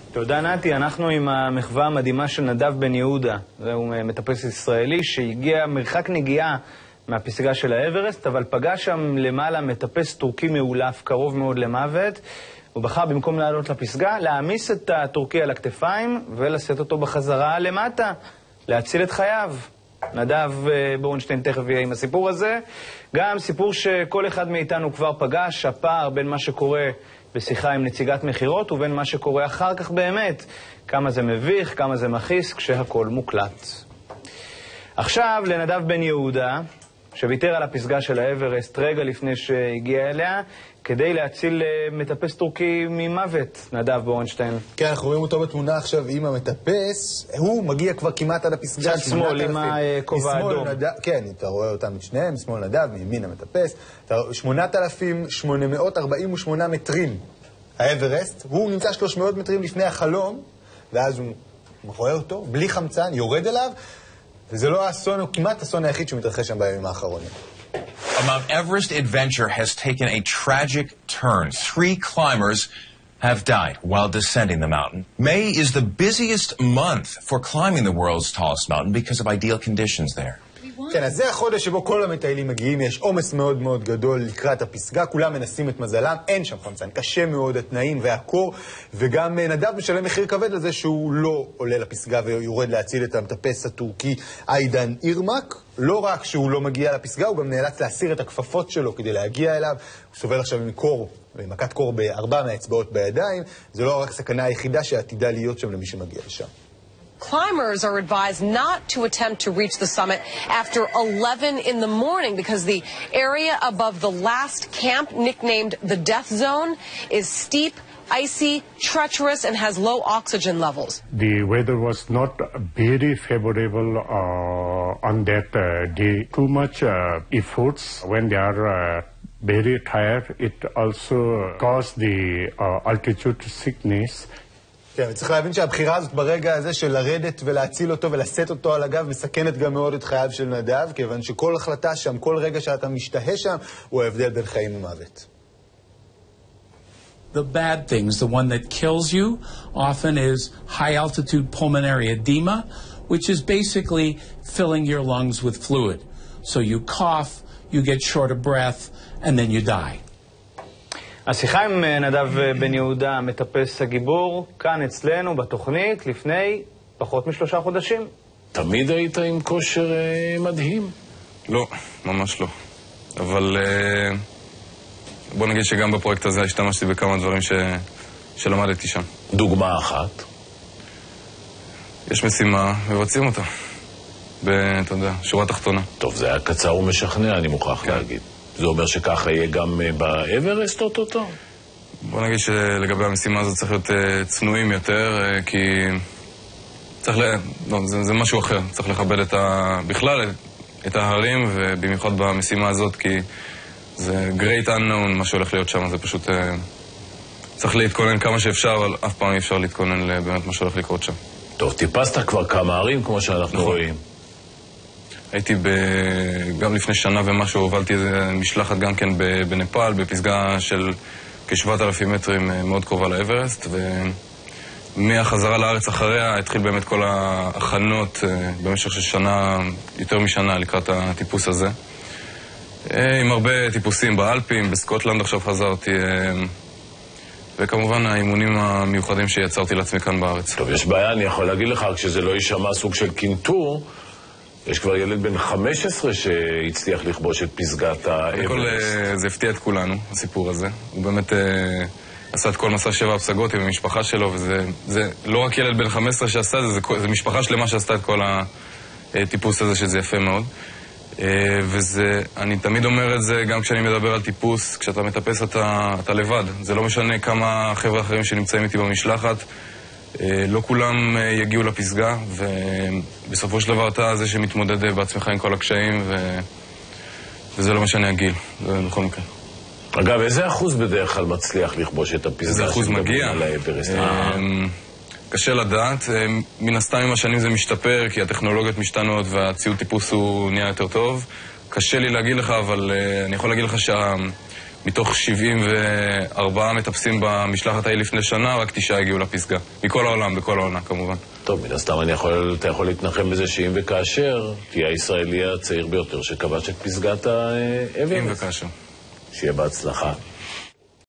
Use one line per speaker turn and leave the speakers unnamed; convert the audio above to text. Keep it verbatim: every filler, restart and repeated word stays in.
תודה נתי, אנחנו עם המחווה המדהימה של נדב בן יהודה. זהו מטפס ישראלי שהגיע מרחק נגיעה מהפסגה של האברסט, אבל פגש שם למעלה מטפס טורקי מאולף קרוב מאוד למוות. הוא בחר במקום לעלות לפסגה, להעמיס את הטורקי על הכתפיים ולשאת אותו בחזרה למטה, להציל את חייו. נדב בורנשטיין תכף יהיה עם הסיפור הזה. גם סיפור שכל אחד מאיתנו כבר פגש, הפער בין מה שקורה בשיחה עם נציגת מחירות ובין מה שקורה אחר כך באמת. כמה זה מביך, כמה זה מכעיס, כשהכל מוקלט. עכשיו לנדב בן יהודה, שוויתר על הפסגה של האברסט רגע לפני שהגיע אליה, כדי להציל מטפס טורקי ממוות. נדב בורנשטיין.
כן, אנחנו רואים אותו בתמונה עכשיו עם המטפס. הוא מגיע כבר כמעט עד הפסגה.
צד שמאל, עם הכובע האדום.
כן, אתה רואה אותם את שניהם, שמאל נדב, מימין המטפס. שמונת אלפים שמונה מאות ארבעים ושמונה מטרים האברסט. הוא נמצא שלוש מאות מטרים לפני החלום, ואז הוא רואה אותו, בלי חמצן, יורד אליו, וזה לא האסון, הוא כמעט האסון היחיד שהוא מתרחש שם בימים האחרונים.
A Mount Everest adventure has taken a tragic turn. Three climbers have died while descending the mountain. May is the busiest month for climbing the world's tallest mountain because of ideal conditions there.
כן, אז זה החודש שבו כל המטיילים מגיעים, יש עומס מאוד מאוד גדול לקראת הפסגה, כולם מנסים את מזלם, אין שם חמצן, קשה מאוד התנאים והקור, וגם נדב משלם מחיר כבד לזה שהוא לא עולה לפסגה ויורד להציל את המטפס הטורקי איידן אירמק. לא רק שהוא לא מגיע לפסגה, הוא גם נאלץ להסיר את הכפפות שלו כדי להגיע אליו. הוא סובל עכשיו מקור, מכת קור בארבע מהאצבעות בידיים. זה לא רק סכנה היחידה שעתידה להיות שם למי שמגיע לשם.
Climbers are advised not to attempt to reach the summit after eleven in the morning because the area above the last camp, nicknamed the death zone, is steep, icy, treacherous, and has low oxygen levels.
The weather was not very favorable uh, on that uh, day. Too much uh, efforts when they are uh, very tired. It also caused the uh, altitude sickness.
כן, וצריך להבין שהבחירה הזאת ברגע הזה של לרדת ולהציל אותו ולשאת אותו על הגב מסכנת גם מאוד את חייו של נדב, כיוון שכל החלטה שם, כל רגע שאתה משתהה שם, הוא ההבדל בין חיים ומוות.
The bad things, the one that kills you, often is high-altitude pulmonary edema, which is basically filling your lungs with fluid. So you cough, you get short of breath, and then you die.
השיחה עם נדב בן יהודה, מטפס הגיבור, כאן אצלנו בתוכנית לפני פחות משלושה חודשים.
תמיד היית עם כושר אה, מדהים?
לא, ממש לא. אבל אה, בוא נגיד שגם בפרויקט הזה השתמשתי בכמה דברים ש... שלמדתי שם.
דוגמה אחת?
יש משימה, מבצעים אותה. ב, אתה יודע, שורה תחתונה.
טוב, זה היה קצר ומשכנע, אני מוכרח כן. להגיד. זה אומר שככה יהיה גם באברסט אותו?
בוא נגיד שלגבי המשימה הזאת צריך להיות צנועים יותר, כי צריך ל... לא, זה, זה משהו אחר. צריך לכבד את ה... בכלל את ההרים, ובמיוחד במשימה הזאת, כי זה great unknown מה שהולך להיות שם. זה פשוט... צריך להתכונן כמה שאפשר, אבל אף פעם אי אפשר להתכונן לבאמת מה שהולך לקרות שם.
טוב, טיפסת כבר כמה ערים, כמו שאנחנו נכון. רואים.
הייתי ב... גם לפני שנה ומשהו, הובלתי איזה משלחת גם כן בנפאל, בפסגה של כשבעת אלפים מטרים מאוד קרובה לאברסט, ומהחזרה לארץ אחריה התחיל באמת כל ההכנות במשך של שנה, יותר משנה לקראת הטיפוס הזה. עם הרבה טיפוסים באלפים, בסקוטלנד עכשיו חזרתי, וכמובן האימונים המיוחדים שיצרתי לעצמי כאן בארץ.
טוב, יש בעיה, אני יכול להגיד לך, כשזה לא יישמע סוג של קינטור, יש כבר ילד בן חמש עשרה שהצליח לכבוש את פסגת האברסט.
בכל זה הפתיע את כולנו, הסיפור הזה. הוא באמת עשה את כל מסע שבע הפסגות עם המשפחה שלו, וזה לא רק ילד בן חמש עשרה שעשה את זה, זה משפחה שלמה שעשתה את כל הטיפוס הזה, שזה יפה מאוד. וזה, אני תמיד אומר את זה גם כשאני מדבר על טיפוס, כשאתה מטפס אתה, אתה לבד. זה לא משנה כמה חבר'ה אחרים שנמצאים איתי במשלחת, לא כולם יגיעו לפסגה, ובסופו של דבר אתה זה שמתמודד בעצמך עם כל הקשיים, ו... וזה לא משנה הגיל, זה בכל מקרה.
אגב, איזה אחוז בדרך כלל מצליח לכבוש את הפסגה?
איזה אחוז מגיע? קשה לדעת. מן הסתם עם השנים זה משתפר, כי הטכנולוגיות משתנות והציוד טיפוס הוא נהיה יותר טוב. קשה לי להגיד לך, אבל אני יכול להגיד לך מתוך שבעים וארבעה מטפסים במשלחת ההיא לפני שנה, רק תשעה הגיעו לפסגה. מכל העולם, בכל העונה כמובן.
טוב, מן הסתם אני יכול, אתה יכול להתנחם בזה שאם וכאשר תהיה הישראלי הצעיר ביותר שכבש את פסגת האברסט.
אם וכאשר.
שיהיה בהצלחה.